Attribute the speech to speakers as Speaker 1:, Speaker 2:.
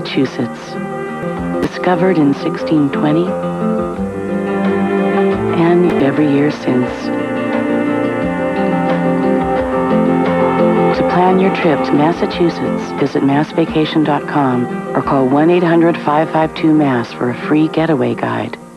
Speaker 1: Massachusetts. Discovered in 1620 and every year since. To plan your trip to Massachusetts, visit massvacation.com or call 1-800-552-MASS for a free getaway guide.